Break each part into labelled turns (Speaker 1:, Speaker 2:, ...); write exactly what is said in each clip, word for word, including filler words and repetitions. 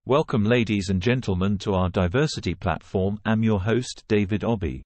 Speaker 1: Welcome ladies and gentlemen to our diversity platform. I'm your host David Obi.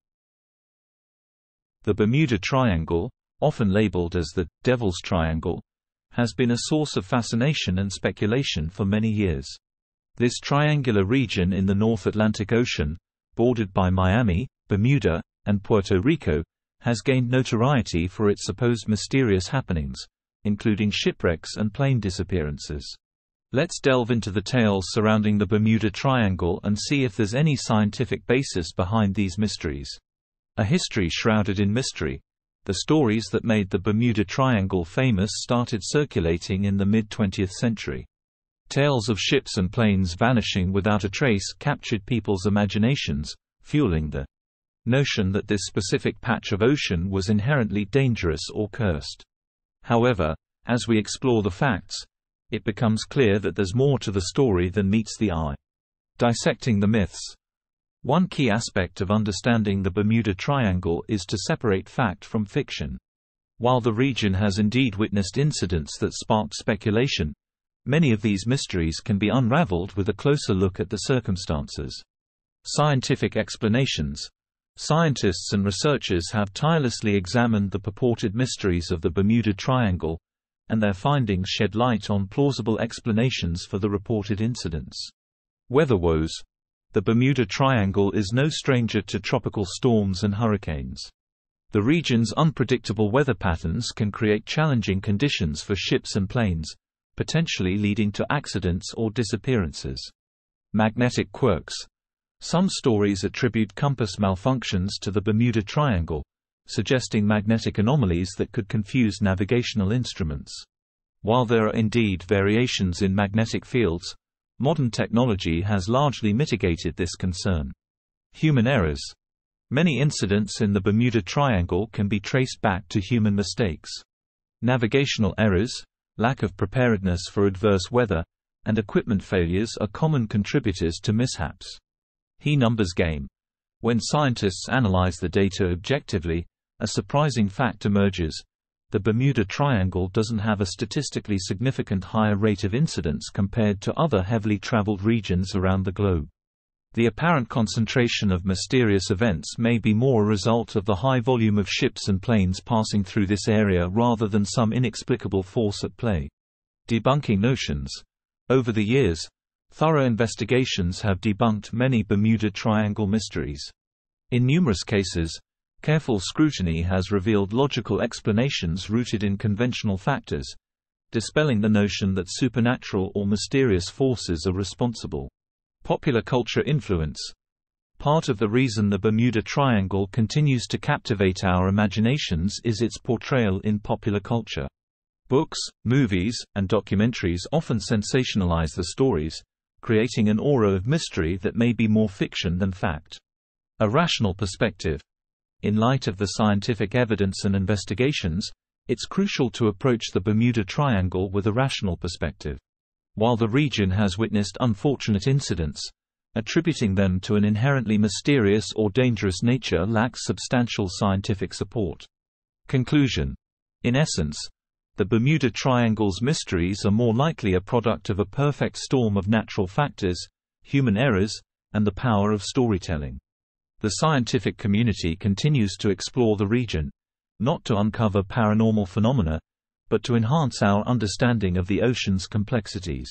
Speaker 1: The Bermuda Triangle, often labeled as the Devil's Triangle, has been a source of fascination and speculation for many years. This triangular region in the North Atlantic Ocean, bordered by Miami, Bermuda, and Puerto Rico, has gained notoriety for its supposed mysterious happenings, including shipwrecks and plane disappearances. Let's delve into the tales surrounding the Bermuda Triangle and see if there's any scientific basis behind these mysteries. A history shrouded in mystery. The stories that made the Bermuda Triangle famous started circulating in the mid-twentieth century. Tales of ships and planes vanishing without a trace captured people's imaginations, fueling the notion that this specific patch of ocean was inherently dangerous or cursed. However, as we explore the facts, it becomes clear that there's more to the story than meets the eye. Dissecting the myths. One key aspect of understanding the Bermuda Triangle is to separate fact from fiction. While the region has indeed witnessed incidents that sparked speculation, many of these mysteries can be unraveled with a closer look at the circumstances. Scientific explanations. Scientists and researchers have tirelessly examined the purported mysteries of the Bermuda Triangle, and their findings shed light on plausible explanations for the reported incidents. Weather woes. The Bermuda Triangle is no stranger to tropical storms and hurricanes. The region's unpredictable weather patterns can create challenging conditions for ships and planes, potentially leading to accidents or disappearances. Magnetic quirks. Some stories attribute compass malfunctions to the Bermuda Triangle, suggesting magnetic anomalies that could confuse navigational instruments. While there are indeed variations in magnetic fields, modern technology has largely mitigated this concern. Human errors. Many incidents in the Bermuda Triangle can be traced back to human mistakes. Navigational errors, lack of preparedness for adverse weather, and equipment failures are common contributors to mishaps. He numbers game. When scientists analyze the data objectively, a surprising fact emerges: the Bermuda Triangle doesn't have a statistically significant higher rate of incidents compared to other heavily traveled regions around the globe. The apparent concentration of mysterious events may be more a result of the high volume of ships and planes passing through this area rather than some inexplicable force at play. Debunking notions. Over the years, thorough investigations have debunked many Bermuda Triangle mysteries. In numerous cases, careful scrutiny has revealed logical explanations rooted in conventional factors, dispelling the notion that supernatural or mysterious forces are responsible. Popular culture influence. Part of the reason the Bermuda Triangle continues to captivate our imaginations is its portrayal in popular culture. Books, movies, and documentaries often sensationalize the stories, creating an aura of mystery that may be more fiction than fact. A rational perspective. In light of the scientific evidence and investigations, it's crucial to approach the Bermuda Triangle with a rational perspective. While the region has witnessed unfortunate incidents, attributing them to an inherently mysterious or dangerous nature lacks substantial scientific support. Conclusion. In essence, the Bermuda Triangle's mysteries are more likely a product of a perfect storm of natural factors, human errors, and the power of storytelling. The scientific community continues to explore the region, not to uncover paranormal phenomena, but to enhance our understanding of the ocean's complexities.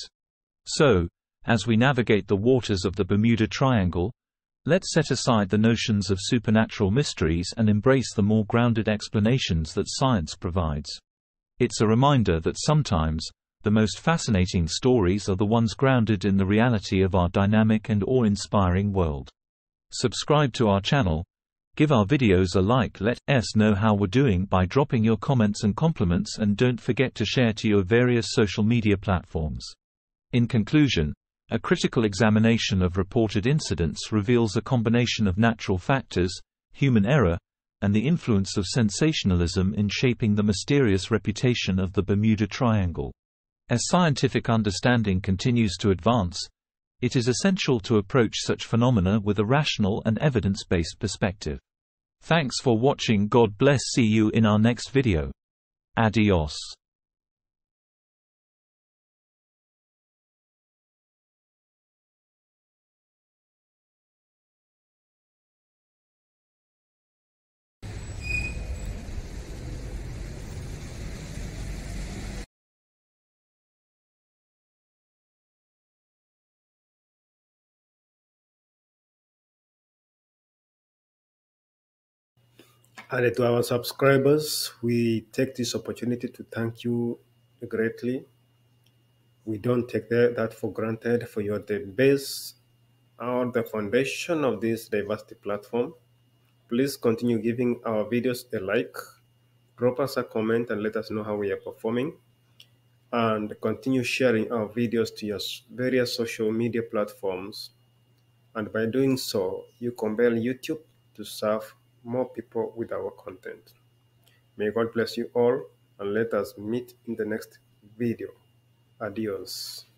Speaker 1: So, as we navigate the waters of the Bermuda Triangle, let's set aside the notions of supernatural mysteries and embrace the more grounded explanations that science provides. It's a reminder that sometimes, the most fascinating stories are the ones grounded in the reality of our dynamic and awe-inspiring world. Subscribe to our channel, give our videos a like, let us know how we're doing by dropping your comments and compliments, and don't forget to share to your various social media platforms. In conclusion, a critical examination of reported incidents reveals a combination of natural factors, human error, and the influence of sensationalism in shaping the mysterious reputation of the Bermuda Triangle. As scientific understanding continues to advance, it is essential to approach such phenomena with a rational and evidence-based perspective. Thanks for watching. God bless. See you in our next video. Adios.
Speaker 2: And to our subscribers, we take this opportunity to thank you greatly. We don't take that, that for granted, for you're the base or the foundation of this diversity platform. Please continue giving our videos a like, drop us a comment and let us know how we are performing, and continue sharing our videos to your various social media platforms. And by doing so, you compel YouTube to serve more people with our content. May God bless you all, and let us meet in the next video. Adios.